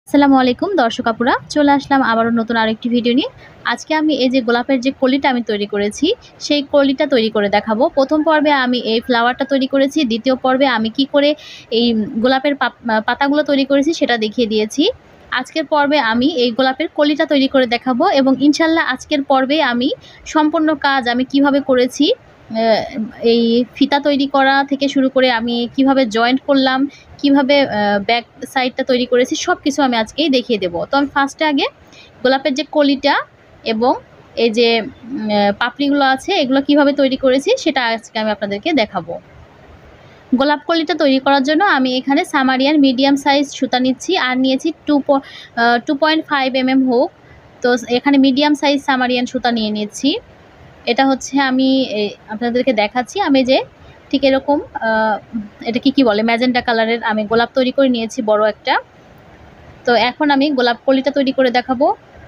আসসালামু আলাইকুম দর্শক আপুরা, চলে আসলাম আবারও নতুন আরেকটি ভিডিও নিয়ে। আজকে আমি এই যে গোলাপের যে কলিটা আমি তৈরি করেছি, সেই কলিটা তৈরি করে দেখাবো। প্রথম পর্বে আমি এই ফ্লাওয়ারটা তৈরি করেছি, দ্বিতীয় পর্বে আমি কি করে এই গোলাপের পাতাগুলো তৈরি করেছি সেটা দেখিয়ে দিয়েছি। আজকের পর্বে আমি এই গোলাপের কলিটা তৈরি করে দেখাবো এবং ইনশাল্লাহ আজকের পর্বে আমি সম্পূর্ণ কাজ আমি কিভাবে করেছি, এই ফিতা তৈরি করা থেকে শুরু করে আমি কিভাবে জয়েন্ট করলাম, কিভাবে ব্যাক সাইডটা তৈরি করেছি, সব কিছু আমি আজকেই দেখিয়ে দেবো। তো আমি ফার্স্টে আগে গোলাপের যে কলিটা এবং এই যে পাপড়িগুলো আছে এগুলো কিভাবে তৈরি করেছি সেটা আজকে আমি আপনাদেরকে দেখাবো। গোলাপ কলিটা তৈরি করার জন্য আমি এখানে সামারিয়ান মিডিয়াম সাইজ সুতা নিচ্ছি আর নিয়েছি 2.5 mm হুক। তো এখানে মিডিয়াম সাইজ সামারিয়ান সুতা নিয়ে নিচ্ছি। এটা হচ্ছে আমি আপনাদেরকে দেখাচ্ছি। আমি যে ঠিক এরকম এটা কি বলে ম্যাজেন্টা কালারের আমি গোলাপ তৈরি করে নিয়েছি বড় একটা। তো এখন আমি গোলাপ কলিটা তৈরি করে দেখাবো।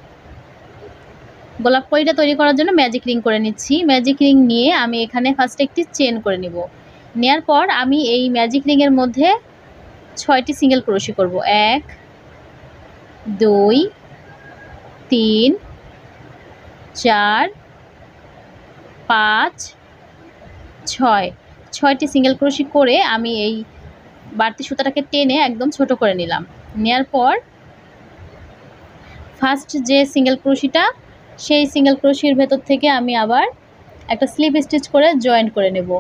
গোলাপ কলিটা তৈরি করার জন্য ম্যাজিক রিং করে নিচ্ছি। ম্যাজিক রিং নিয়ে আমি এখানে ফার্স্টে একটি চেন করে নিব। নেয়ার পর আমি এই ম্যাজিক রিংয়ের মধ্যে 6টি সিঙ্গেল ক্রোশি করব। 1 2 3 4 5 6টি সিঙ্গেল ক্রোশি করে আমি এই বাড়তি সুতাটাকে টেনে একদম ছোট করে নিলাম। নেয়ার পর ফার্স্ট যে সিঙ্গেল ক্রোশিটা, সেই সিঙ্গেল ক্রোশির ভেতর থেকে আমি আবার একটা স্লিপ স্টিচ করে জয়েন করে নেব।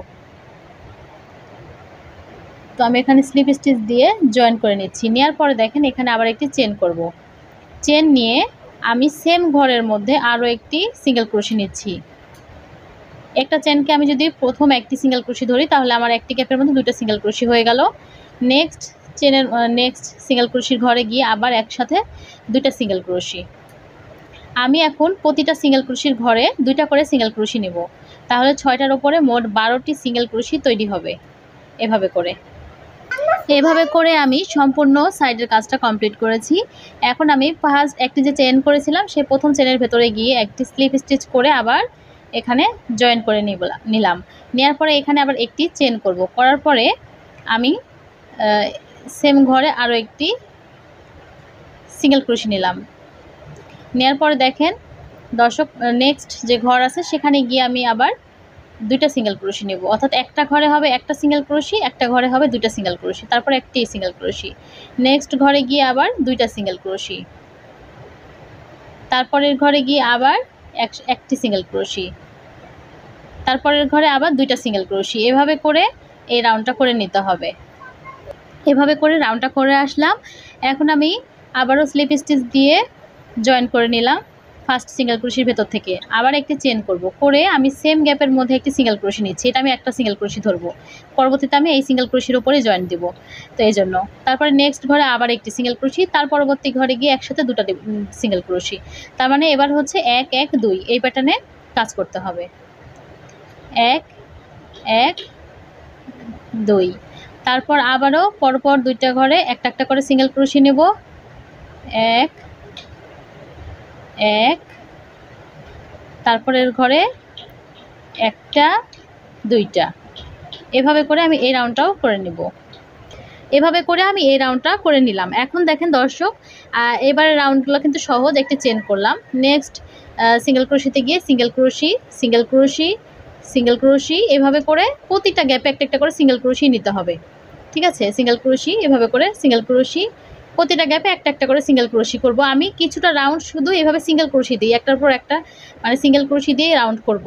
তো আমি এখানে স্লিপ স্টিচ দিয়ে জয়েন করে নিচ্ছি। নেওয়ার পরে দেখেন এখানে আবার একটি চেন করব। চেন নিয়ে আমি সেম ঘরের মধ্যে আরও একটি সিঙ্গেল ক্রোশি নিচ্ছি। একটা চেনকে আমি যদি প্রথম একটি সিঙ্গেল ক্রোশি ধরি তাহলে আমার একটি গ্যাপের মধ্যে দুটো সিঙ্গেল ক্রোশি হয়ে গেল। নেক্সট সিঙ্গেল ক্রোশির ঘরে গিয়ে আবার একসাথে দুইটা সিঙ্গেল ক্রোশি। আমি এখন প্রতিটা সিঙ্গেল ক্রোশির ঘরে দুইটা করে সিঙ্গেল ক্রোশি নেব, তাহলে 6টার ওপরে মোট 12টি সিঙ্গেল ক্রোশি তৈরি হবে। এভাবে করে আমি সম্পূর্ণ সাইডের কাজটা কমপ্লিট করেছি। এখন আমি ফার্স্ট একটি যে চেন করেছিলাম সেই প্রথম চেনের ভেতরে গিয়ে একটি স্লিপ স্টিচ করে আবার এখানে জয়েন করে নিলাম। নেওয়ার পরে এখানে আবার একটি চেন করব। করার পরে আমি সেম ঘরে আরও একটি সিঙ্গেল ক্রোশি নিলাম। নেওয়ার পরে দেখেন দর্শক, নেক্সট যে ঘর আছে সেখানে গিয়ে আমি আবার দুইটা সিঙ্গেল ক্রোশি নেব, অর্থাৎ একটা ঘরে হবে একটা সিঙ্গেল ক্রোশি, একটা ঘরে হবে দুইটা সিঙ্গেল ক্রোশি, তারপর একটি সিঙ্গেল ক্রোশি। নেক্সট ঘরে গিয়ে আবার দুইটা সিঙ্গেল ক্রোশি, তারপরের ঘরে গিয়ে আবার একটি সিঙ্গেল ক্রোশি, তারপরের ঘরে আবার দুইটা সিঙ্গেল ক্রোশি। এভাবে করে এই রাউন্ডটা করে নিতে হবে। এভাবে করে রাউন্ডটা করে আসলাম। এখন আমি আবারও স্লিপ স্টিচ দিয়ে জয়েন করে নিলাম ফার্স্ট সিঙ্গেল ক্রোশির ভেতর থেকে। আবার একটি চেন করব, করে আমি সেম গ্যাপের মধ্যে একটি সিঙ্গেল ক্রোশি নিচ্ছি। এটা আমি একটা সিঙ্গেল ক্রোশি ধরবো, পরবর্তীতে আমি এই সিঙ্গেল ক্রোশির উপরে জয়েন দিব। তো এই জন্য তারপরে নেক্সট ঘরে আবার একটি সিঙ্গেল ক্রোশি, তার পরবর্তী ঘরে গিয়ে একসাথে দুটো সিঙ্গেল ক্রোশি। তার মানে এবার হচ্ছে 1 1 2 এই প্যাটার্নে কাজ করতে হবে। 1 1 2, তারপর আবারও পরপর দুইটা ঘরে একটা একটা করে সিঙ্গেল ক্রোশি নেব। 1 1, তারপরের ঘরে একটা দুইটা। এভাবে করে আমি এই রাউন্ডটাও করে নেব। এভাবে করে আমি এই রাউন্ডটা করে নিলাম। এখন দেখেন দর্শক, এবারে রাউন্ডগুলো কিন্তু সহজ। একটি চেন করলাম, নেক্সট সিঙ্গেল ক্রোশিতে গিয়ে single crochet single crochet single crochet, এভাবে করে প্রতিটা গ্যাপে একটা একটা করে সিঙ্গেল ক্রোশি নিতে হবে। ঠিক আছে, সিঙ্গেল ক্রোশি, এভাবে করে সিঙ্গেল ক্রোশি, প্রতিটা গ্যাপে একটা একটা করে সিঙ্গেল ক্রোশি করব। আমি কিছুটা রাউন্ড শুধু এভাবে সিঙ্গেল ক্রোশি দিই, একটার পর একটা মানে সিঙ্গেল ক্রোশি দিয়ে রাউন্ড করব।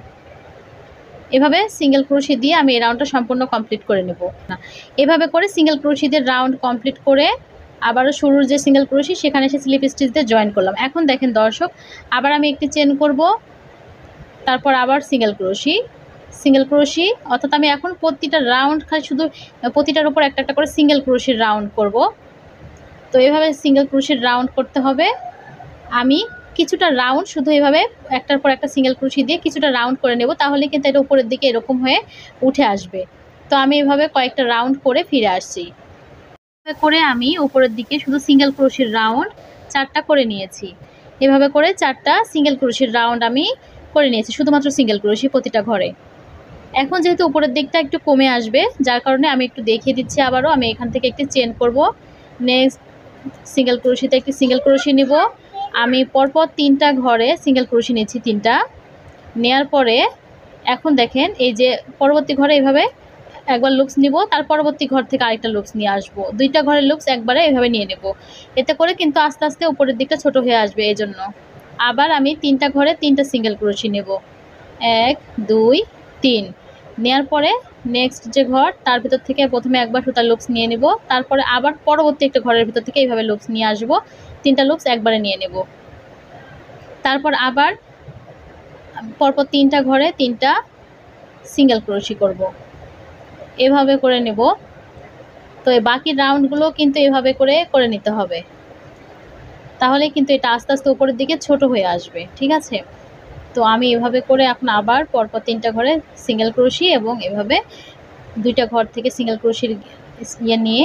এভাবে সিঙ্গেল ক্রোশি দিয়ে আমি এই রাউন্ডটা সম্পূর্ণ কমপ্লিট করে নেব। এভাবে করে সিঙ্গেল ক্রোশি দিয়ে রাউন্ড কমপ্লিট করে আবারও শুরুর যে সিঙ্গেল ক্রোশি সেখানে এসে স্লিপ স্টিচ দিয়ে জয়েন করলাম। এখন দেখেন দর্শক, আবার আমি একটি চেন করব, তারপর আবার সিঙ্গেল ক্রোশি, অর্থাৎ আমি এখন প্রতিটা রাউন্ড খালি শুধু প্রতিটার উপর একটা একটা করে সিঙ্গেল ক্রোশির রাউন্ড করব। তো এভাবে সিঙ্গেল ক্রোশির রাউন্ড করতে হবে। আমি কিছুটা রাউন্ড শুধু এভাবে একটার পর একটা সিঙ্গেল ক্রোশি দিয়ে কিছুটা রাউন্ড করে নেব, তাহলে কিন্তু এটা উপরের দিকে এরকম হয়ে উঠে আসবে। তো আমি এভাবে কয়েকটা রাউন্ড করে ফিরে আসছি। করে আমি উপরের দিকে শুধু সিঙ্গেল ক্রোশির রাউন্ড 4টা করে নিয়েছি। এভাবে করে 4টা সিঙ্গেল ক্রোশির রাউন্ড আমি করে নিয়েছি, শুধুমাত্র সিঙ্গেল ক্রোশি প্রতিটা ঘরে। এখন যেহেতু উপরের দিকটা একটু কমে আসবে, যার কারণে আমি একটু দেখিয়ে দিচ্ছি আবারও। আমি এখান থেকে একটি চেন করব, নেক্সট সিঙ্গেল ক্রোশিতে একটি সিঙ্গেল ক্রোশি নিব। আমি পরপর 3টা ঘরে সিঙ্গেল ক্রোশি নিচ্ছি, 3টা নেয়ার পরে এখন দেখেন এই যে পরবর্তী ঘরে এইভাবে একবার লুপস নিব, তার পরবর্তী ঘর থেকে আরেকটা লুপস নিয়ে আসবো, 2টা ঘরের লুপস একবারে এভাবে নিয়ে নেব। এতে করে কিন্তু আস্তে আস্তে উপরের দিকটা ছোট হয়ে আসবে। এই জন্য আবার আমি 3টা ঘরে 3টা সিঙ্গেল ক্রোশি নেব, 1 2 3 নেওয়ার পরে নেক্সট যে ঘর তার ভিতর থেকে প্রথমে একবার সুতার লুপস নিয়ে নেব, তারপরে আবার পরবর্তী একটা ঘরের ভিতর থেকে এইভাবে লুপস নিয়ে আসবো, 3টা লুপস একবারে নিয়ে নেব। তারপর আবার পরপর 3টা ঘরে 3টা সিঙ্গেল ক্রোশি করব, এভাবে করে নেব। তো এই বাকি রাউন্ডগুলো কিন্তু এভাবে করে নিতে হবে, তাহলে কিন্তু এটা আস্তে আস্তে উপরের দিকে ছোট হয়ে আসবে। ঠিক আছে, তো আমি এভাবে করে এখন আবার পরপর 3টা ঘরে সিঙ্গেল ক্রোশি এবং এভাবে 2টা ঘর থেকে সিঙ্গেল ক্রোশির ইয়ে নিয়ে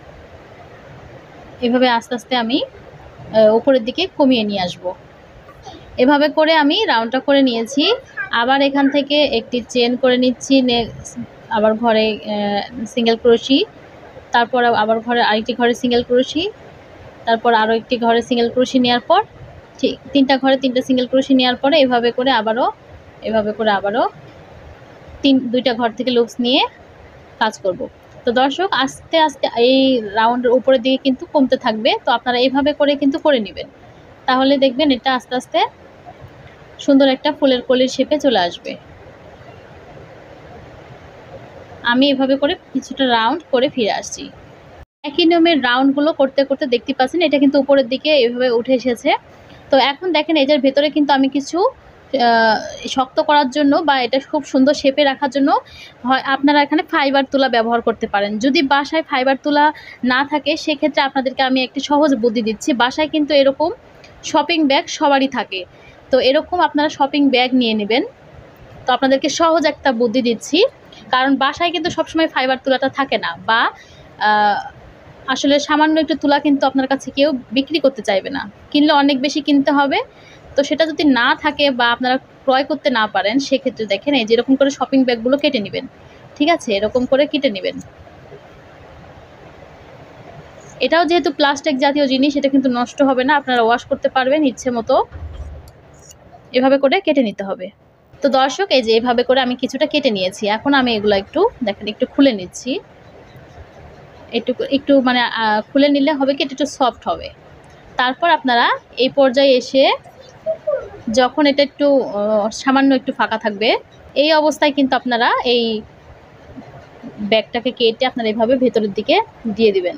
এভাবে আস্তে আস্তে আমি উপরের দিকে কমিয়ে নিয়ে আসব। এভাবে করে আমি রাউন্ডটা করে নিয়েছি। আবার এখান থেকে একটি চেন করে নিচ্ছি, আবার ঘরে সিঙ্গেল ক্রোশি, তারপর আবার ঘরে আরেকটি ঘরে সিঙ্গেল ক্রোশি, তারপর আরও একটি ঘরে সিঙ্গেল ক্রোশি নেওয়ার পর ঠিক 3টা ঘরে 3টা সিঙ্গেল ক্রোশি নেওয়ার পরে এভাবে করে আবারও 2টা ঘর থেকে লুপস নিয়ে কাজ করব। তো দর্শক আস্তে আস্তে এই রাউন্ডের উপরের দিকে কিন্তু কমতে থাকবে, তো আপনারা এইভাবে করে কিন্তু করে নেবেন, তাহলে দেখবেন এটা আস্তে আস্তে সুন্দর একটা ফুলের কলির শেপে চলে আসবে। আমি এভাবে করে কিছুটা রাউন্ড করে ফিরে আসছি। একই নিয়মের রাউন্ডগুলো করতে করতে দেখতে পাচ্ছেন এটা কিন্তু উপরের দিকে এভাবে উঠে এসেছে। তো এখন দেখেন এটার ভেতরে কিন্তু আমি কিছু শক্ত করার জন্য বা এটা খুব সুন্দর শেপে রাখার জন্য হয় আপনারা এখানে ফাইবার তুলা ব্যবহার করতে পারেন। যদি বাসায় ফাইবার তুলা না থাকে সেক্ষেত্রে আপনাদেরকে আমি একটি সহজ বুদ্ধি দিচ্ছি। বাসায় কিন্তু এরকম শপিং ব্যাগ সবারই থাকে, তো এরকম আপনারা শপিং ব্যাগ নিয়ে নেবেন। তো আপনাদেরকে সহজ একটা বুদ্ধি দিচ্ছি, কারণ বাসায় কিন্তু সবসময় ফাইবার তুলাটা থাকে না, বা আসলে সামান্য একটু তুলা কিন্তু আপনার কাছে কেউ বিক্রি করতে চাইবে না, কিনলে অনেক বেশি কিনতে হবে। তো সেটা যদি না থাকে বা আপনারা ক্রয় করতে না পারেন সেক্ষেত্রে দেখেন এই যেরকম করে শপিং ব্যাগগুলো কেটে নেবেন। ঠিক আছে, এরকম করে কেটে নেবেন। এটাও যেহেতু প্লাস্টিক জাতীয় জিনিস এটা কিন্তু নষ্ট হবে না, আপনারা ওয়াশ করতে পারবেন ইচ্ছে মতো। এভাবে করে কেটে নিতে হবে। তো দর্শক এই যে এভাবে করে আমি কিছুটা কেটে নিয়েছি, এখন আমি এগুলো একটু দেখেন একটু খুলে নিচ্ছি। একটু মানে খুলে নিলে হবে কি একটু সফট হবে। তারপর আপনারা এই পর্যায়ে এসে যখন এটা একটু সামান্য একটু ফাঁকা থাকবে এই অবস্থায় কিন্তু আপনারা এই ব্যাগটাকে কেটে আপনারা এভাবে ভেতরের দিকে দিয়ে দিবেন,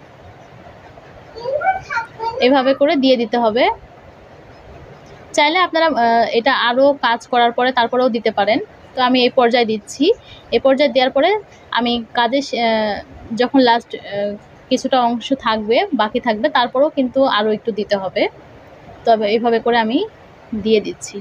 এভাবে করে দিয়ে দিতে হবে। চাইলে আপনারা এটা আরও কাজ করার পরে তারপরেও দিতে পারেন। তো আমি এই পর্যায়ে দিচ্ছি। এই পর্যায়ে দেওয়ার পরে আমি কাজে যখন লাস্ট কিছুটা অংশ থাকবে বাকি থাকবে তারপরেও কিন্তু আরও একটু দিতে হবে। তবে এইভাবে করে আমি দিয়ে দিচ্ছি।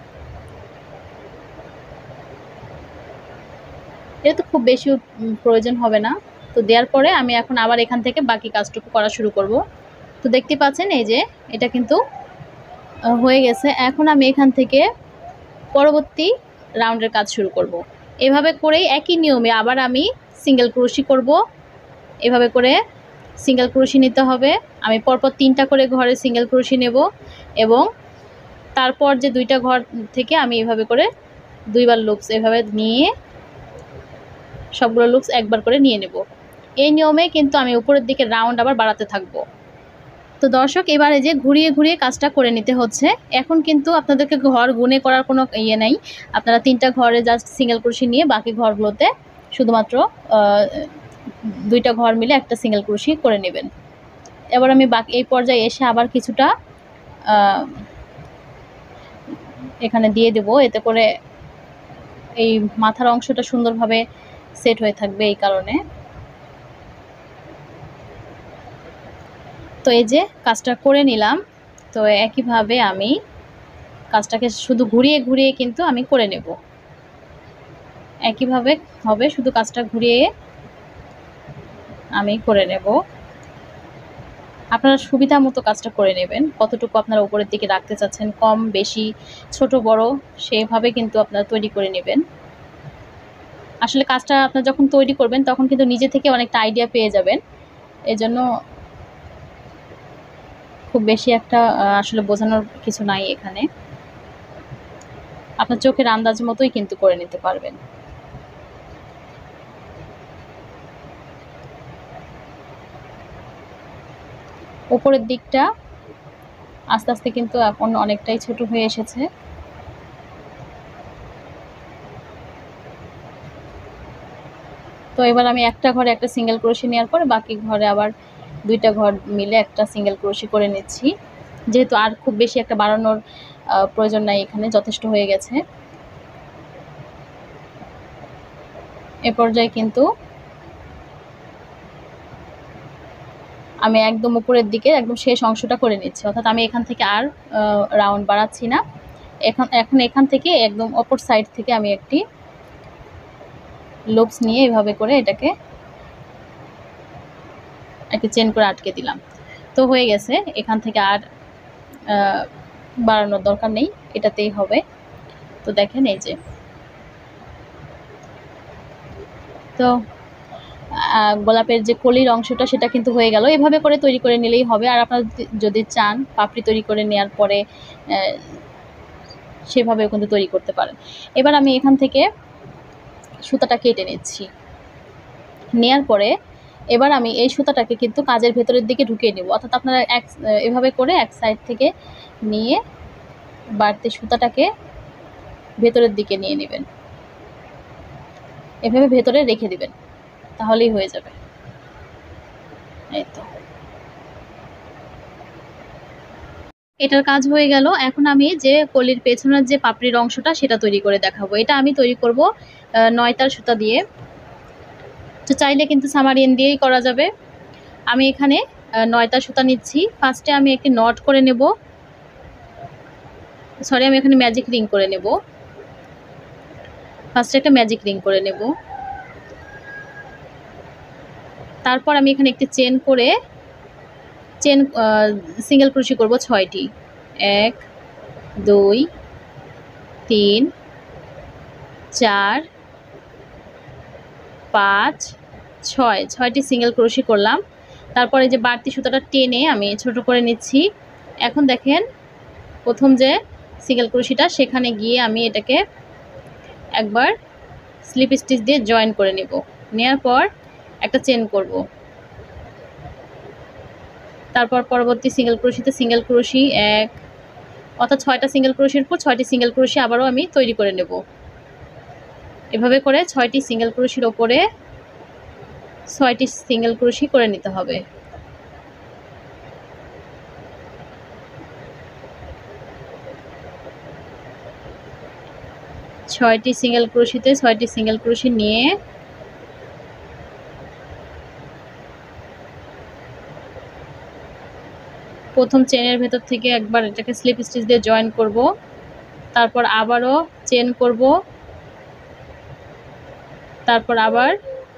এটা তো খুব বেশি প্রয়োজন হবে না। তো দেওয়ার পরে আমি এখন আবার এখান থেকে বাকি কাজটুকু করা শুরু করব। তো দেখতে পাচ্ছেন এই যে এটা কিন্তু হয়ে গেছে। এখন আমি এখান থেকে পরবর্তী রাউন্ডের কাজ শুরু করব। এভাবে করেই একই নিয়মে আবার আমি সিঙ্গেল ক্রোশি করব। এভাবে করে সিঙ্গেল ক্রোশি নিতে হবে। আমি পরপর 3টা করে ঘরে সিঙ্গেল ক্রোশি নেব এবং তারপর যে 2টা ঘর থেকে আমি এভাবে করে 2বার লুপস এভাবে নিয়ে সবগুলো লুপস একবার করে নিয়ে নেব। এই নিয়মে কিন্তু আমি উপরের দিকে রাউন্ড আবার বাড়াতে থাকব। তো দর্শক এবারে যে ঘুরিয়ে ঘুরিয়ে কাজটা করে নিতে হচ্ছে। এখন কিন্তু আপনাদেরকে ঘর গুনে করার কোনো ইয়ে নাই, আপনারা 3টা ঘরে জাস্ট সিঙ্গেল ক্রোশি নিয়ে বাকি ঘরগুলোতে শুধুমাত্র 2টা ঘর মিলে একটা সিঙ্গেল ক্রোশি করে নেবেন। এবার আমি বাকি এই পর্যায়ে এসে আবার কিছুটা এখানে দিয়ে দেব, এতে করে এই মাথার অংশটা সুন্দরভাবে সেট হয়ে থাকবে এই কারণে। তো এই যে কাজটা করে নিলাম। তো একইভাবে আমি কাজটাকে শুধু ঘুরিয়ে ঘুরিয়ে কিন্তু আমি করে নেব। একইভাবে হবে, শুধু কাজটা ঘুরিয়ে আমি করে নেব। আপনারা সুবিধা মতো কাজটা করে নেবেন, কতটুকু আপনারা উপরের দিকে রাখতে চাচ্ছেন, কম বেশি ছোট বড় সেভাবে কিন্তু আপনারা তৈরি করে নেবেন। আসলে কাজটা আপনারা যখন তৈরি করবেন তখন কিন্তু নিজে থেকে অনেকটা আইডিয়া পেয়ে যাবেন। এজন্য খুব বেশি একটা আসলে বোঝানোর কিছু নাই এখানে, আপনার চোখের আন্দাজ মতোই কিন্তু করে নিতে পারবেন। উপরের দিকটা আস্তে আস্তে কিন্তু এখন অনেকটাই ছোট হয়ে এসেছে। তো এবার আমি একটা ঘরে একটা সিঙ্গেল ক্রোশি নেওয়ার পরে বাকি ঘরে আবার দুইটা ঘর মিলে একটা সিঙ্গেল ক্রোশি করে নিচ্ছি, যেহেতু আর খুব বেশি একটা বাড়ানোর প্রয়োজন নাই, এখানে যথেষ্ট হয়ে গেছে। এ পর্যায়ে কিন্তু আমি একদম উপরের দিকে একদম শেষ অংশটা করে নিচ্ছি, অর্থাৎ আমি এখান থেকে আর রাউন্ড বাড়াচ্ছি না। এখন এখান থেকে একদম অপর সাইড থেকে আমি একটি লুপস নিয়ে এভাবে করে এটাকে একটা চেন করে আটকে দিলাম। তো হয়ে গেছে, এখান থেকে আর বাড়ানোর দরকার নেই, এটাতেই হবে। তো দেখেন এই যে, তো গোলাপের যে কলির অংশটা সেটা কিন্তু হয়ে গেল। এভাবে করে তৈরি করে নিলেই হবে। আর আপনারা যদি চান পাপড়ি তৈরি করে নেওয়ার পরে সেভাবেও কিন্তু তৈরি করতে পারেন। এবার আমি এখান থেকে সুতাটা কেটে নিচ্ছি, নেয়ার পরে এবার আমি এই সুতাটাকে কিন্তু কাজের ভেতরের দিকে ঢুকিয়ে নেব, অর্থাৎ আপনারা এভাবে করে এক সাইড থেকে নিয়ে বাড়তি সুতাটাকে ভেতরের দিকে নিয়ে নেবেন, এভাবে ভেতরে রেখে দিবেন, তাহলেই হয়ে যাবে। এই তো, এটার কাজ হয়ে গেল। এখন আমি যে কলির পেছনের যে পাপড়ির অংশটা সেটা তৈরি করে দেখাবো। এটা আমি তৈরি করব 9 তার সুতা দিয়ে। তো চাইলে কিন্তু সামারিয়ান দিয়েই করা যাবে। আমি এখানে 9 তার সুতা নিচ্ছি। ফার্স্টে আমি একটি নট করে নেব, সরি আমি এখানে ম্যাজিক রিং করে নেব। ফার্স্টে একটা ম্যাজিক রিং করে নেব, তারপর আমি এখানে একটি চেন করে সিঙ্গেল ক্রোশি করব 6টি। 1 2 3 4 5 6, 6টি সিঙ্গেল ক্রোশি করলাম। তারপরে যে বাড়তি সুতাটা টেনে আমি ছোট করে নিচ্ছি। এখন দেখেন প্রথম যে সিঙ্গেল ক্রোশিটা সেখানে গিয়ে আমি এটাকে একবার স্লিপ স্টিচ দিয়ে জয়েন করে নেব, নেওয়ার পর একটা চেন করব। তারপর পরবর্তী সিঙ্গেল ক্রোশিতে সিঙ্গেল ক্রোশি 1, অর্থাৎ 6টা সিঙ্গেল ক্রোশির পর 6টি সিঙ্গেল ক্রোশি আবারও আমি তৈরি করে নেব। এভাবে করে 6টি সিঙ্গেল ক্রোশির ওপরে 6টি সিঙ্গেল ক্রোশি করে নিতে হবে। ছয়টি সিঙ্গেল ক্রোশিতে 6টি সিঙ্গেল ক্রোশি নিয়ে প্রথম চেনের ভেতর থেকে একবার এটাকে স্লিপ স্টিচ দিয়ে জয়েন করব, তারপর আবারও চেন করব, তারপর আবার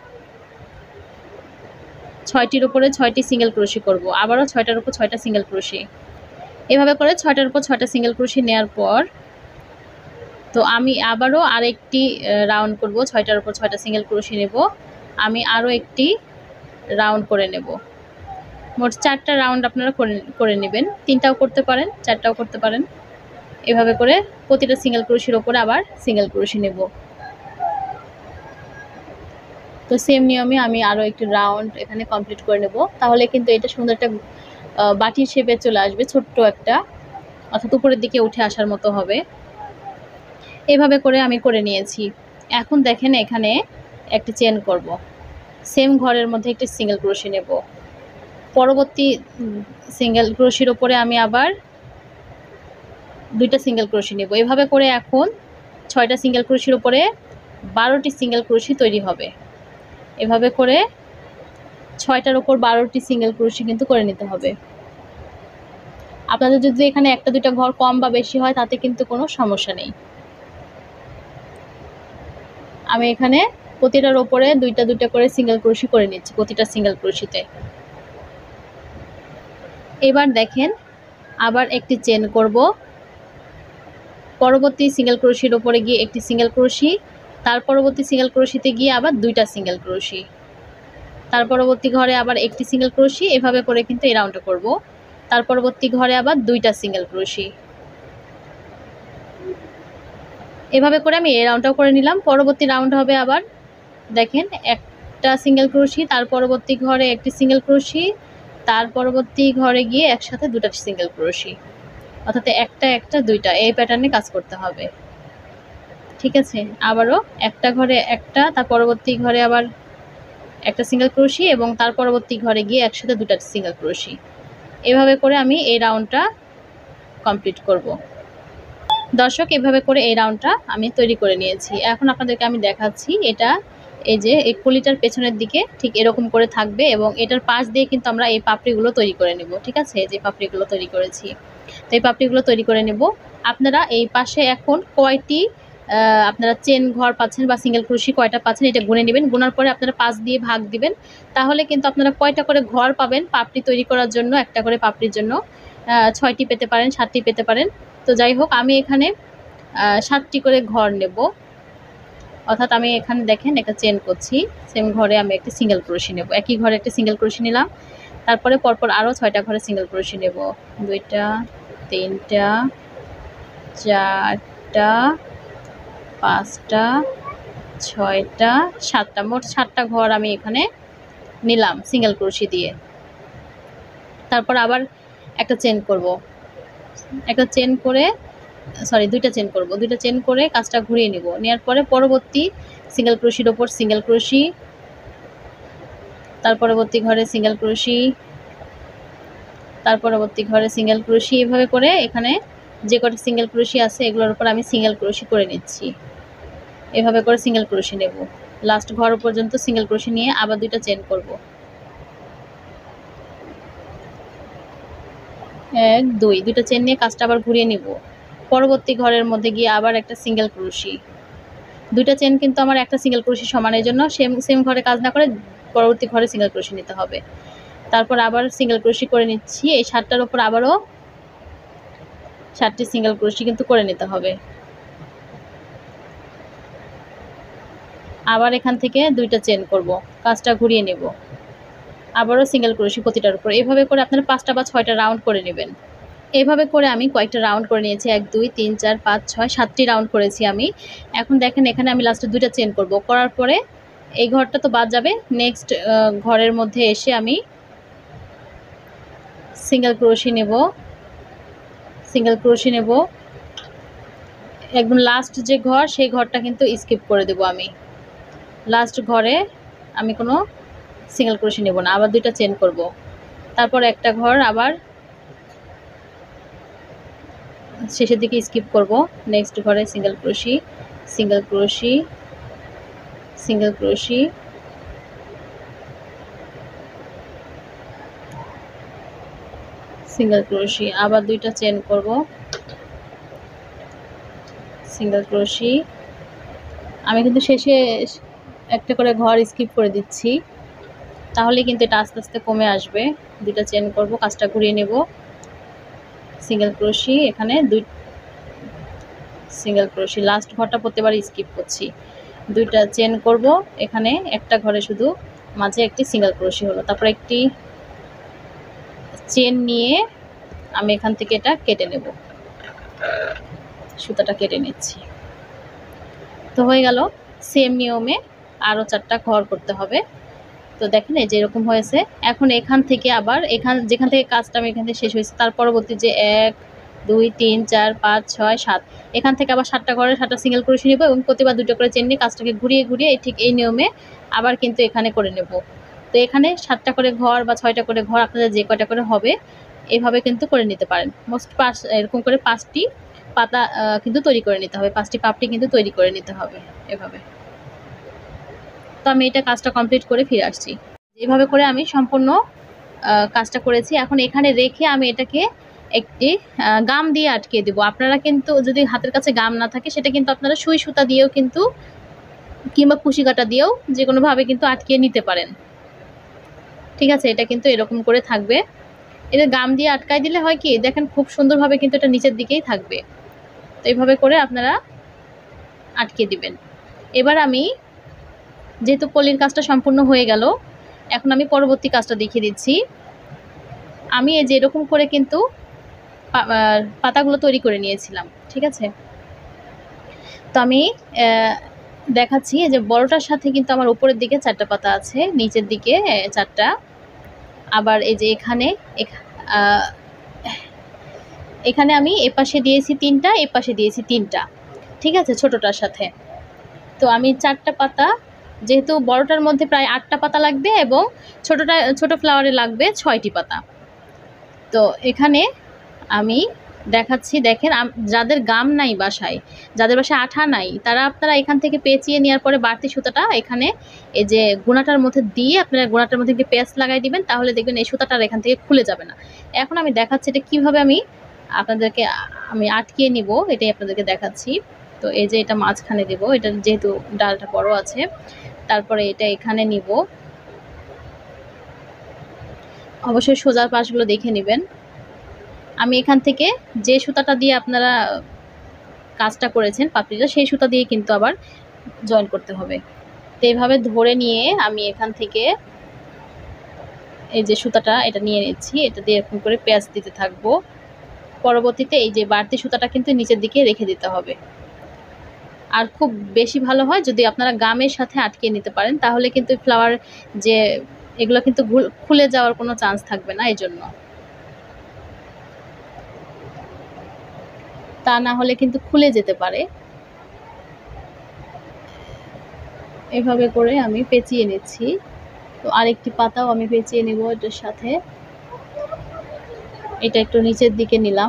6টির উপরে 6টি সিঙ্গেল ক্রোশি করব, আবারও 6টার উপর 6টা সিঙ্গেল ক্রোশি। এভাবে করে 6টার উপর 6টা সিঙ্গেল ক্রোশি নেওয়ার পর তো আমি আবারও আরেকটি রাউন্ড করব, 6টার উপর 6টা সিঙ্গেল ক্রোশি নেব, আমি আরও একটি রাউন্ড করে নেব। মোট 4টা রাউন্ড আপনারা করে নেবেন, 3টাও করতে পারেন 4টাও করতে পারেন। এভাবে করে প্রতিটা সিঙ্গেল ক্রোশির ওপরে আবার সিঙ্গেল ক্রোশি নেব। তো সেম নিয়মে আমি আরও একটি রাউন্ড এখানে কমপ্লিট করে নেব, তাহলে কিন্তু এটা সুন্দর একটা বাটির শেপে চলে আসবে, ছোট্ট একটা, অর্থাৎ উপরের দিকে উঠে আসার মতো হবে। এভাবে করে আমি করে নিয়েছি। এখন দেখেন এখানে একটা চেন করব, সেম ঘরের মধ্যে একটি সিঙ্গেল ক্রোশি নেব, পরবর্তী সিঙ্গেল ক্রোশির ওপরে আমি আবার 2টা সিঙ্গেল ক্রোশি নেব। এভাবে করে এখন 6টা সিঙ্গেল ক্রোশির উপরে 12টি সিঙ্গেল ক্রোশি তৈরি হবে। এভাবে করে 6টার উপর 12টি সিঙ্গেল ক্রোশি কিন্তু করে নিতে হবে। আপনাদের যদি এখানে 1টা 2টা ঘর কম বা বেশি হয় তাতে কিন্তু কোনো সমস্যা নেই। আমি এখানে প্রতিটার ওপরে 2টা 2টা করে সিঙ্গেল ক্রোশি করে নিচ্ছি প্রতিটা সিঙ্গেল ক্রোশিতে। এবার দেখেন আবার একটি চেন করব, পরবর্তী সিঙ্গেল ক্রোশির ওপরে গিয়ে একটি সিঙ্গেল ক্রোশি, তার পরবর্তী সিঙ্গেল ক্রোশিতে গিয়ে আবার 2টা সিঙ্গেল ক্রোশি, তার পরবর্তী ঘরে আবার একটি সিঙ্গেল ক্রোশি। এভাবে করে কিন্তু এই রাউন্ডটা করব। তার পরবর্তী ঘরে আবার 2টা সিঙ্গেল ক্রোশি। এভাবে করে আমি এই রাউন্ডটাও করে নিলাম। পরবর্তী রাউন্ড হবে আবার দেখেন একটা সিঙ্গেল ক্রোশি, তার পরবর্তী ঘরে একটি সিঙ্গেল ক্রোশি, তার পরবর্তী ঘরে গিয়ে একসাথে 2টা সিঙ্গেল ক্রোশি, অর্থাৎ একটা একটা 2টা, এই প্যাটার্নে কাজ করতে হবে। ঠিক আছে, আবারও একটা ঘরে একটা, তার পরবর্তী ঘরে আবার একটা সিঙ্গেল ক্রোশি এবং তার পরবর্তী ঘরে গিয়ে একসাথে 2টা সিঙ্গেল ক্রোশি। এভাবে করে আমি এই রাউন্ডটা কমপ্লিট করব। দর্শক, এভাবে করে এই রাউন্ডটা আমি তৈরি করে নিয়েছি। এখন আপনাদেরকে আমি দেখাচ্ছি এটা, এই যে এই কলিটার পেছনের দিকে ঠিক এরকম করে থাকবে এবং এটার পাশ দিয়ে কিন্তু আমরা এই পাপড়িগুলো তৈরি করে নেব। ঠিক আছে, যে পাপড়িগুলো তৈরি করেছি, তো এই পাপড়িগুলো তৈরি করে নেব। আপনারা এই পাশে এখন কয়টি আপনারা চেন ঘর পাচ্ছেন বা সিঙ্গেল ক্রোশি কয়টা পাচ্ছেন এটা গুনে নেবেন। গুনার পরে আপনারা 5 দিয়ে ভাগ দিবেন, তাহলে কিন্তু আপনারা কয়টা করে ঘর পাবেন পাপড়ি তৈরি করার জন্য। একটা করে পাপড়ির জন্য 6টি পেতে পারেন, 7টি পেতে পারেন। তো যাই হোক, আমি এখানে 7টি করে ঘর নেব, অর্থাৎ আমি এখানে দেখেন একটা চেন করছি, সেম ঘরে আমি একটি সিঙ্গেল ক্রোশি নেব। একই ঘরে একটা সিঙ্গেল ক্রোশি নিলাম, তারপরে পরপর আরও 6টা ঘরে সিঙ্গেল ক্রোশি নেব। 2টা, 3টা, 4টা, 5টা, 6টা, 7টা, মোট 7টা ঘর আমি এখানে নিলাম সিঙ্গেল ক্রোশি দিয়ে। তারপর আবার একটা চেন করব, একটা চেন করে সরি 2টা চেন করব, 2টা চেন করে কাজটা ঘুরিয়ে নিব। নেওয়ার পরে পরবর্তী সিঙ্গেল ক্রোশির ওপর সিঙ্গেল ক্রোশি, তার পরবর্তী ঘরে সিঙ্গেল ক্রোশি, তার পরবর্তী ঘরে সিঙ্গেল ক্রোশি। এভাবে করে এখানে যে কটা সিঙ্গেল ক্রোশি আছে এগুলোর উপর আমি সিঙ্গেল ক্রোশি করে নিচ্ছি। এভাবে করে সিঙ্গেল ক্রোশি নেব, লাস্ট ঘর পর্যন্ত সিঙ্গেল ক্রোশি নিয়ে আবার 2টা চেন করব। 1 2, 2টা চেন নিয়ে কাজটা আবার ঘুরিয়ে নিব। পরবর্তী ঘরের মধ্যে গিয়ে আবার একটা সিঙ্গেল ক্রোশি। 2টা চেন কিন্তু আমার একটা সিঙ্গেল ক্রোশি সমানের জন্য সেম ঘরে কাজ না করে পরবর্তী ঘরে সিঙ্গেল ক্রোশি নিতে হবে। তারপর আবার সিঙ্গেল ক্রোশি করে নিচ্ছি। এই 7টার উপর আবারও 7টি সিঙ্গেল ক্রোশি কিন্তু করে নিতে হবে। আবার এখান থেকে 2টা চেন করব, কাজটা ঘুরিয়ে নেব, আবারও সিঙ্গেল ক্রোশি প্রতিটার উপর। এভাবে করে আপনারা 5টা বা 6টা রাউন্ড করে নেবেন। এভাবে করে আমি কয়েকটা রাউন্ড করে নিয়েছি, 1 2 3 4 5 6 7টি রাউন্ড করেছি আমি। এখন দেখেন এখানে আমি লাস্টে 2টা চেন করব, করার পরে এই ঘরটা তো বাদ যাবে। নেক্সট ঘরের মধ্যে এসে আমি সিঙ্গেল ক্রোশি নেব, সিঙ্গেল ক্রোশি নেব। একদম লাস্ট যে ঘর সেই ঘরটা কিন্তু স্কিপ করে দেব আমি। লাস্ট ঘরে আমি কোনো সিঙ্গেল ক্রোশি নেব না, আবার 2টা চেন করব। তারপর একটা ঘর আবার শেষের দিকে স্কিপ করব। নেক্সট ঘরে single crochet, single crochet, single crochet, single crochet, আবার 2টা চেন করব, সিঙ্গেল ক্রোশি। আমি কিন্তু শেষে একটা করে ঘর স্কিপ করে দিচ্ছি, তাহলে কিন্তু এটা আস্তে আস্তে কমে আসবে। 2টা চেন করব, কাজটা ঘুরিয়ে নেব, সিঙ্গেল ক্রোশি, এখানে 2 সিঙ্গেল ক্রোশি। লাস্ট ঘরটা প্রত্যেকবার স্কিপ করছি। 2টা চেন করব, এখানে একটা ঘরে শুধু মাঝে একটি সিঙ্গেল ক্রোশি হলো। তারপর একটি চেন নিয়ে আমি এখান থেকে এটা কেটে নেব, সুতাটা কেটে নিচ্ছি। তো হয়ে গেল। সেম নিয়মে আরও 4টা ঘর করতে হবে। তো দেখেন এই যে এরকম হয়েছে। এখন এখান থেকে আবার যেখান থেকে কাজটা আমি এখান থেকে শেষ হয়েছে তার পরবর্তী যে 1 2 3 4 5 6 7 এখান থেকে আবার 7টা ঘরে 7টা সিঙ্গেল ক্রোশি নেব এবং প্রতিবার 2টা করে চেন নিয়ে কাজটাকে ঘুরিয়ে ঘুরিয়ে ঠিক এই নিয়মে আবার কিন্তু এখানে করে নেব। তো এখানে 7টা করে ঘর বা 6টা করে ঘর আপনাদের যে কয়টা করে হবে এভাবে কিন্তু করে নিতে পারেন। মোস্ট পাস এরকম করে 5টি পাতা কিন্তু তৈরি করে নিতে হবে, 5টি পাপড়ি কিন্তু তৈরি করে নিতে হবে এভাবে। তো আমি এটা কাজটা কমপ্লিট করে ফিরে আসছি। যেভাবে করে আমি সম্পূর্ণ কাজটা করেছি, এখন এখানে রেখে আমি এটাকে একটি গাম দিয়ে আটকে দেব। আপনারা কিন্তু যদি হাতের কাছে গাম না থাকে সেটা কিন্তু আপনারা সুই সুতা দিয়েও কিন্তু কিংবা কুশি কাটা দিয়েও যে কোনোভাবে কিন্তু আটকিয়ে নিতে পারেন। ঠিক আছে, এটা কিন্তু এরকম করে থাকবে। এটা গাম দিয়ে আটকাই দিলে হয় কি দেখেন খুব সুন্দরভাবে কিন্তু এটা নিচের দিকেই থাকবে। তো এইভাবে করে আপনারা আটকে দিবেন। এবার আমি যেহেতু কলির কাজটা সম্পূর্ণ হয়ে গেল, এখন আমি পরবর্তী কাজটা দেখিয়ে দিচ্ছি। আমি এই যে এরকম করে কিন্তু পাতাগুলো তৈরি করে নিয়েছিলাম, ঠিক আছে। তো আমি দেখাচ্ছি এই যে বড়টার সাথে কিন্তু আমার উপরের দিকে 4টা পাতা আছে, নিচের দিকে 4টা, আবার এই যে এখানে আমি এপাশে দিয়েছি 3টা, এপাশে দিয়েছি 3টা, ঠিক আছে, ছোটটার সাথে। তো আমি 4টা পাতা, যেহেতু বড়টার মধ্যে প্রায় 8টা পাতা লাগবে এবং ছোট ফ্লাওয়ারে লাগবে 6টি পাতা। তো এখানে আমি দেখাচ্ছি, দেখেন যাদের গাম নাই বাসায়, যাদের বাসায় আঠা নাই, তারা আপনারা এখান থেকে পেঁচিয়ে নেওয়ার পরে বাড়তি সুতাটা এখানে এই যে গোনাটার মধ্যে দিয়ে আপনারা গোনাটার মধ্যে পেঁচ লাগাই দিবেন, তাহলে দেখবেন এই সুতাটা এখান থেকে খুলে যাবে না। এখন আমি দেখাচ্ছি এটা কিভাবে আপনাদেরকে আমি আটকিয়ে নিব, এটাই আপনাদেরকে দেখাচ্ছি। তো এই যে এটা মাঝখানে দেব, এটা যেহেতু ডালটা বড় আছে, তারপরে এটা এখানে নিব। অবশ্যই সোজা পাশগুলো দেখে নেবেন। আমি এখান থেকে যে সুতাটা দিয়ে আপনারা কাজটা করেছেন পাপড়িটা, সেই সুতা দিয়ে কিন্তু আবার জয়েন করতে হবে। তো এইভাবে ধরে নিয়ে আমি এখান থেকে এই যে সুতাটা এটা নিয়ে নিচ্ছি, এটা দিয়ে এরকম করে পেঁচ দিতে থাকবো। পরবর্তীতে এই যে বাড়তি সুতাটা কিন্তু নিচের দিকে রেখে দিতে হবে। আর খুব বেশি ভালো হয় যদি আপনারা গামের সাথে আটকে নিতে পারেন, তাহলে কিন্তু ফ্লাওয়ার যে এগুলো কিন্তু খুলে যাওয়ার কোনো চান্স থাকবে না। এই জন্য, তা না হলে কিন্তু খুলে যেতে পারে। এভাবে করে আমি পেঁচিয়ে নিচ্ছি। তো আরেকটি পাতাও আমি পেঁচিয়ে নেব এটার সাথে। এটা একটু নিচের দিকে নিলাম।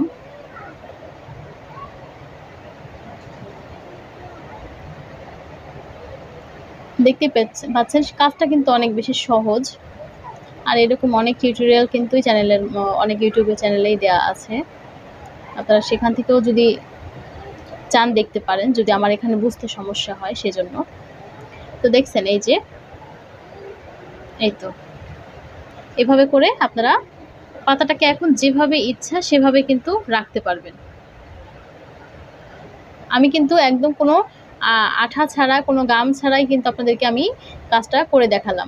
দেখতে পাচ্ছেন কাজটা কিন্তু অনেক বেশি সহজ। আর এরকম অনেক টিউটোরিয়াল কিন্তু অনেক ইউটিউবের চ্যানেলেই দেওয়া আছে, আপনারা সেখান থেকেও যদি চান দেখতে পারেন, যদি আমার এখানে বুঝতে সমস্যা হয় সেজন্য। তো দেখছেন এই তো এভাবে করে আপনারা পাতাটাকে এখন যেভাবে ইচ্ছা সেভাবে কিন্তু রাখতে পারবেন। আমি কিন্তু একদম কোনো আঠা ছাড়া, কোনো গাম ছাড়াই কিন্তু আপনাদেরকে আমি কাজটা করে দেখালাম।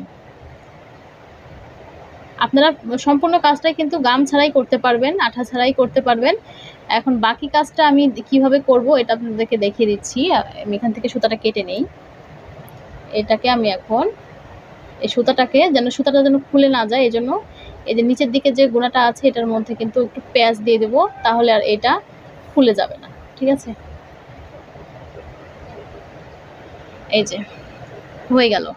আপনারা সম্পূর্ণ কাজটাই কিন্তু গাম ছাড়াই করতে পারবেন, আঠা ছাড়াই করতে পারবেন। এখন বাকি কাজটা আমি কিভাবে করব এটা আপনাদেরকে দেখিয়ে দিচ্ছি। আমি এখান থেকে সুতাটা কেটে নেই। এটাকে আমি এখন এই সুতাটা যেন খুলে না যায়, এই জন্য এই যে নিচের দিকে যে গোনাটা আছে এটার মধ্যে কিন্তু একটু পেঁচ দিয়ে দেবো, তাহলে আর এটা খুলে যাবে না, ঠিক আছে। এই যে হয়ে গেল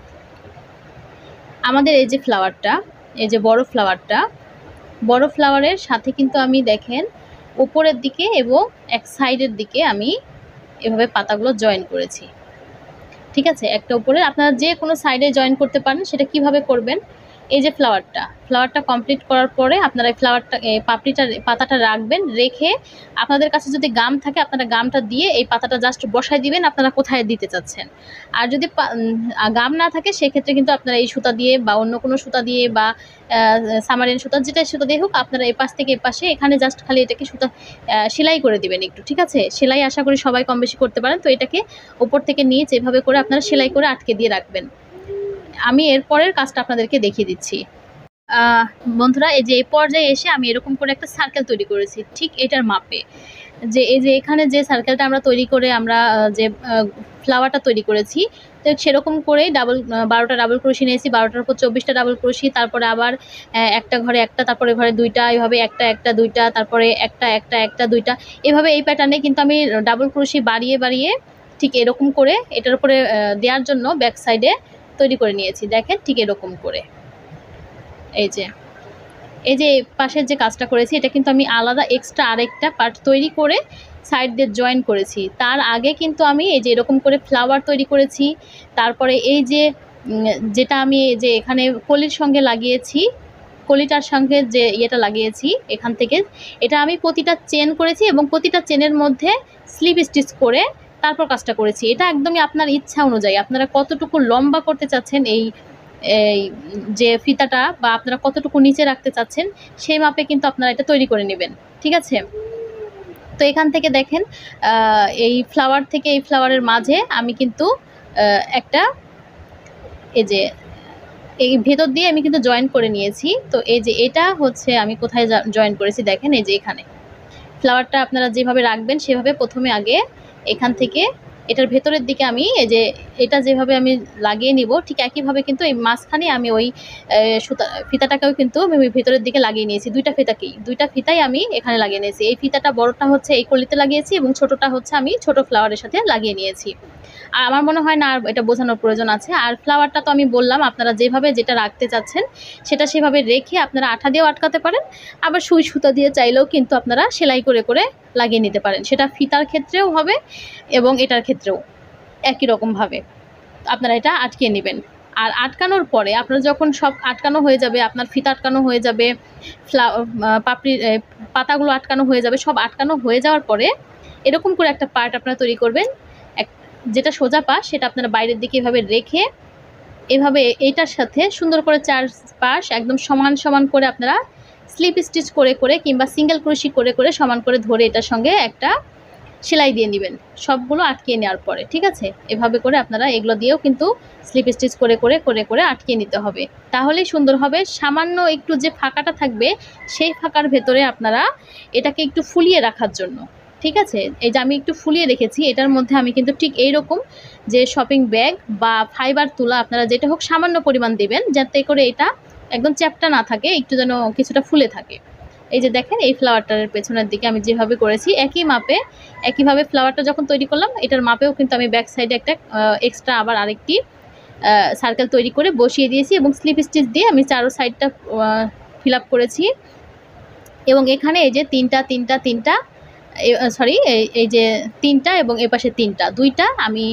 আমাদের এই যে ফ্লাওয়ারটা, এই যে বড় ফ্লাওয়ারের সাথে কিন্তু আমি দেখেন উপরের দিকে এবং এক সাইডের দিকে আমি এভাবে পাতাগুলো জয়েন করেছি, ঠিক আছে। একটা উপরে আপনারা যে কোনো সাইডে জয়েন করতে পারেন। সেটা কিভাবে করবেন, এই যে ফ্লাওয়ারটা কমপ্লিট করার পরে আপনারা এই পাতাটা রাখবেন। রেখে আপনাদের কাছে যদি গাম থাকে আপনারা গামটা দিয়ে এই পাতাটা জাস্ট বসায় দিবেন আপনারা কোথায় দিতে চাচ্ছেন। আর যদি গাম না থাকে সেক্ষেত্রে কিন্তু আপনারা এই সুতা দিয়ে বা অন্য কোনো সুতা দিয়ে বা সামারিন সুতা, যেটা সুতা দিয়ে হোক, আপনারা এপাশ থেকে এপাশে এখানে জাস্ট খালি এটাকে সুতা সেলাই করে দিবেন একটু, ঠিক আছে। সেলাই আশা করি সবাই কম বেশি করতে পারেন। তো এটাকে উপর থেকে নিচ এভাবে করে আপনারা সেলাই করে আটকে দিয়ে রাখবেন। আমি এরপরের কাজটা আপনাদেরকে দেখিয়ে দিচ্ছি। বন্ধুরা, এই যে এই পর্যায়ে এসে আমি এরকম করে একটা সার্কেল তৈরি করেছি ঠিক এটার মাপে। যে এই যে এখানে যে সার্কেলটা আমরা তৈরি করে আমরা যে ফ্লাওয়ারটা তৈরি করেছি, তো সেরকম করেই 12টা ডাবল ক্রোশি নিয়েছি, 12টার উপর 24টা ডাবল ক্রোশি, তারপরে আবার একটা ঘরে একটা, তারপরে ঘরে 2টা, এইভাবে একটা 2টা, তারপরে একটা 2টা, এভাবে এই প্যাটার্নে কিন্তু আমি ডাবল ক্রোশি বাড়িয়ে বাড়িয়ে ঠিক এরকম করে এটার উপরে দেওয়ার জন্য ব্যাক সাইডে তৈরি করে নিয়েছি। দেখেন ঠিক এরকম করে এই যে পাশের যে কাজটা করেছি এটা কিন্তু আমি আলাদা এক্সট্রা আরেকটা পার্ট তৈরি করে সাইড দিয়ে জয়েন করেছি। তার আগে কিন্তু আমি এই যে এরকম করে ফ্লাওয়ার তৈরি করেছি। তারপরে এই যে যেটা আমি যে এখানে কলির সঙ্গে লাগিয়েছি, কলিটার সঙ্গে যে ইয়েটা লাগিয়েছি এখান থেকে, এটা আমি প্রতিটা চেন করেছি এবং প্রতিটা চেনের মধ্যে স্লিপ স্টিচ করে তারপর কাজটা করেছি। এটা একদমই আপনার ইচ্ছা অনুযায়ী, আপনারা কতটুকু লম্বা করতে চাচ্ছেন এই যে ফিতাটা, বা আপনারা কতটুকু নিচে রাখতে চাচ্ছেন সেই মাপে কিন্তু আপনারা এটা তৈরি করে নেবেন, ঠিক আছে। তো এখান থেকে দেখেন এই ফ্লাওয়ার থেকে এই ফ্লাওয়ারের মাঝে আমি কিন্তু একটা এই যে এই ভেতর দিয়ে আমি কিন্তু জয়েন করে নিয়েছি। তো এই যে এটা হচ্ছে আমি কোথায় জয়েন করেছি দেখেন, এই যে এখানে। ফ্লাওয়ারটা আপনারা যেভাবে রাখবেন সেভাবে প্রথমে আগে এখান থেকে এটার ভেতরের দিকে আমি এই যে এটা যেভাবে আমি লাগিয়ে নিব, ঠিক একইভাবে কিন্তু এই মাঝখানে আমি ওই সুতা ফিতাটাকেও কিন্তু আমি ভেতরের দিকে লাগিয়ে নিয়েছি। দুইটা ফিতাই আমি এখানে লাগিয়ে নিয়েছি। এই ফিতাটা বড়টা হচ্ছে এই কলিতে লাগিয়েছি এবং ছোটটা হচ্ছে আমি ছোট ফ্লাওয়ারের সাথে লাগিয়ে নিয়েছি। আর আমার মনে হয় না আর এটা বোঝানোর প্রয়োজন আছে। আর ফ্লাওয়ারটা তো আমি বললাম, আপনারা যেভাবে যেটা রাখতে চাচ্ছেন সেটা সেভাবে রেখে আপনারা আঠা দিয়েও আটকাতে পারেন, আবার সুই সুতা দিয়ে চাইলেও কিন্তু আপনারা সেলাই করে করে লাগিয়ে নিতে পারেন। সেটা ফিতার ক্ষেত্রেও হবে এবং এটার ক্ষেত্রেও একই রকমভাবে আপনারা এটা আটকিয়ে নেবেন। আর আটকানোর পরে আপনার যখন সব আটকানো হয়ে যাবে, আপনার ফিতা আটকানো হয়ে যাবে, পাপড়ির পাতাগুলো আটকানো হয়ে যাবে, সব আটকানো হয়ে যাওয়ার পরে এরকম করে একটা পার্ট আপনারা তৈরি করবেন। যেটা সোজা পাশ সেটা আপনারা বাইরের দিকে এভাবে রেখে এভাবে এইটার সাথে সুন্দর করে চার পাশ একদম সমান সমান করে আপনারা স্লিপ স্টিচ করে করে কিংবা সিঙ্গেল ক্রোশি করে করে সমান করে ধরে এটার সঙ্গে একটা সেলাই দিয়ে নেবেন সবগুলো আটকিয়ে নেওয়ার পরে। ঠিক আছে, এভাবে করে আপনারা এগুলো দিয়েও কিন্তু স্লিপ স্টিচ করে করে করে করে আটকিয়ে নিতে হবে, তাহলেই সুন্দর হবে। সামান্য একটু যে ফাঁকাটা থাকবে সেই ফাঁকার ভেতরে আপনারা এটাকে একটু ফুলিয়ে রাখার জন্য, ঠিক আছে, এই যে আমি একটু ফুলিয়ে রেখেছি, এটার মধ্যে আমি কিন্তু ঠিক এইরকম যে শপিং ব্যাগ বা ফাইবার তুলা আপনারা যেটা হোক সামান্য পরিমাণ দেবেন, যাতে করে এটা একদম চ্যাপ্টা না থাকে, একটু যেন কিছুটা ফুলে থাকে। এই যে দেখেন এই ফ্লাওয়ারটার পেছনের দিকে আমি যেভাবে করেছি একই মাপে একইভাবে ফ্লাওয়ারটা যখন তৈরি করলাম এটার মাপেও কিন্তু আমি ব্যাক সাইডে একটা এক্সট্রা আবার আরেকটি সার্কেল তৈরি করে বসিয়ে দিয়েছি এবং স্লিপ স্টিচ দিয়ে আমি চারো সাইডটা ফিল আপ করেছি। এবং এখানে এই যে তিনটা সরি এই যে তিনটা এবং এপাশে দুইটা আমি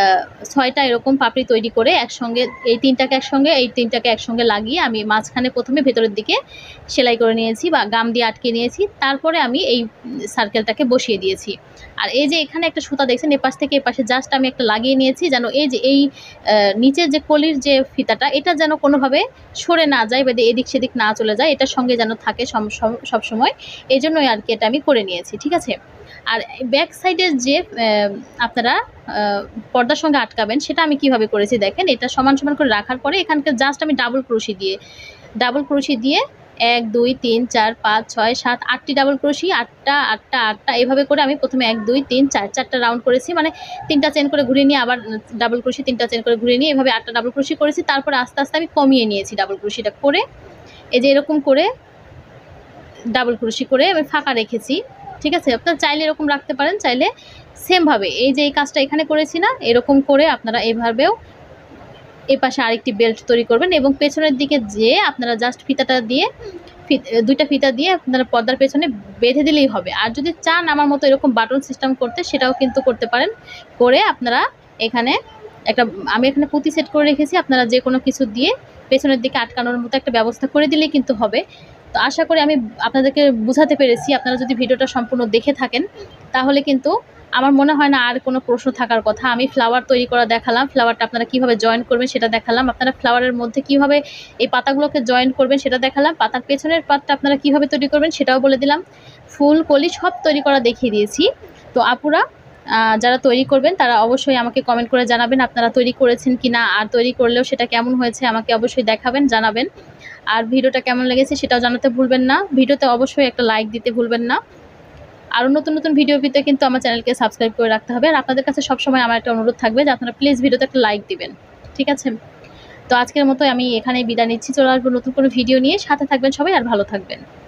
6টা এরকম পাপড়ি তৈরি করে একসঙ্গে এই তিনটাকে একসঙ্গে লাগিয়ে আমি মাঝখানে প্রথমে ভেতরের দিকে সেলাই করে নিয়েছি বা গাম দিয়ে আটকে নিয়েছি, তারপরে আমি এই সার্কেলটাকে বসিয়ে দিয়েছি। আর এই যে এখানে একটা সুতা দেখছেন এপাশ থেকে এপাশে জাস্ট আমি একটা লাগিয়ে নিয়েছি, যেন এই যে এই নিচের যে কলির যে ফিতাটা এটা যেন কোনোভাবে সরে না যায় বা এদিক সেদিক না চলে যায়, এটার সঙ্গে যেন থাকে সব সময়, এই জন্যই আর কি এটা আমি করে নিয়েছি। ঠিক আছে, আর ব্যাক সাইডের যে আপনারা পর্দার সঙ্গে আটকাবেন সেটা আমি কিভাবে করেছি দেখেন, এটা সমান সমান করে রাখার পরে এখানকার জাস্ট আমি ডাবল ক্রোশি দিয়ে 1 2 3 4 5 6 7 8টি ডাবল ক্রোশি, আটটা এভাবে করে আমি প্রথমে 1 2 3 4 চারটা রাউন্ড করেছি, মানে 3টা চেন করে ঘুরিয়ে নিয়ে আবার ডাবল ক্রোশি 3টা চেন করে ঘুরিয়ে নিয়ে এভাবে 8টা ডাবল ক্রোশি করেছি। তারপরে আস্তে আস্তে আমি কমিয়ে নিয়েছি ডাবল ক্রোশিটা করে, এই যে এরকম করে ডাবল ক্রোশি করে আমি ফাঁকা রেখেছি। ঠিক আছে, আপনারা চাইলে এরকম রাখতে পারেন, চাইলে সেমভাবে এই যে এই কাজটা এখানে করেছি না এরকম করে আপনারা এভাবেও এই পাশে আরেকটি বেল্ট তৈরি করবেন এবং পেছনের দিকে যে আপনারা জাস্ট ফিতাটা দিয়ে দুইটা ফিতা দিয়ে আপনারা পর্দার পেছনে বেঁধে দিলেই হবে। আর যদি চান আমার মতো এরকম বাটন সিস্টেম করতে সেটাও কিন্তু করতে পারেন, করে আপনারা এখানে আমি এখানে পুঁতি সেট করে রেখেছি, আপনারা যে কোনো কিছু দিয়ে পেছনের দিকে আটকানোর মতো একটা ব্যবস্থা করে দিলেই কিন্তু হবে। তো আশা করি আমি আপনাদেরকে বুঝাতে পেরেছি। আপনারা যদি ভিডিওটা সম্পূর্ণ দেখে থাকেন তাহলে কিন্তু আমার মনে হয় না আর কোনো প্রশ্ন থাকার কথা। আমি ফ্লাওয়ার তৈরি করা দেখালাম, ফ্লাওয়ারটা আপনারা কীভাবে জয়েন করবেন সেটা দেখালাম, আপনারা ফ্লাওয়ারের মধ্যে কীভাবে এই পাতাগুলোকে জয়েন করবেন সেটা দেখালাম, পাতার পেছনের পাতটা আপনারা কীভাবে তৈরি করবেন সেটাও বলে দিলাম, ফুল কলি সব তৈরি করা দেখিয়ে দিয়েছি। তো আপুরা যারা তৈরি করবেন তারা অবশ্যই আমাকে কমেন্ট করে জানাবেন আপনারা তৈরি করেছেন কিনা, আর তৈরি করলেও সেটা কেমন হয়েছে আমাকে অবশ্যই দেখাবেন, জানাবেন। আর ভিডিওটা কেমন লেগেছে সেটাও জানাতে ভুলবেন না, ভিডিওতে অবশ্যই একটা লাইক দিতে ভুলবেন না। আরও নতুন নতুন ভিডিও পেতে কিন্তু আমার চ্যানেলকে সাবস্ক্রাইব করে রাখতে হবে। আর আপনাদের কাছে সবসময় আমার একটা অনুরোধ থাকবে যে আপনারা প্লিজ ভিডিওতে একটা লাইক দিবেন, ঠিক আছে। তো আজকের মতো আমি এখানেই বিদায় নিচ্ছি, চলে আসবো নতুন কোনো ভিডিও নিয়ে, সাথে থাকবেন সবাই আর ভালো থাকবেন।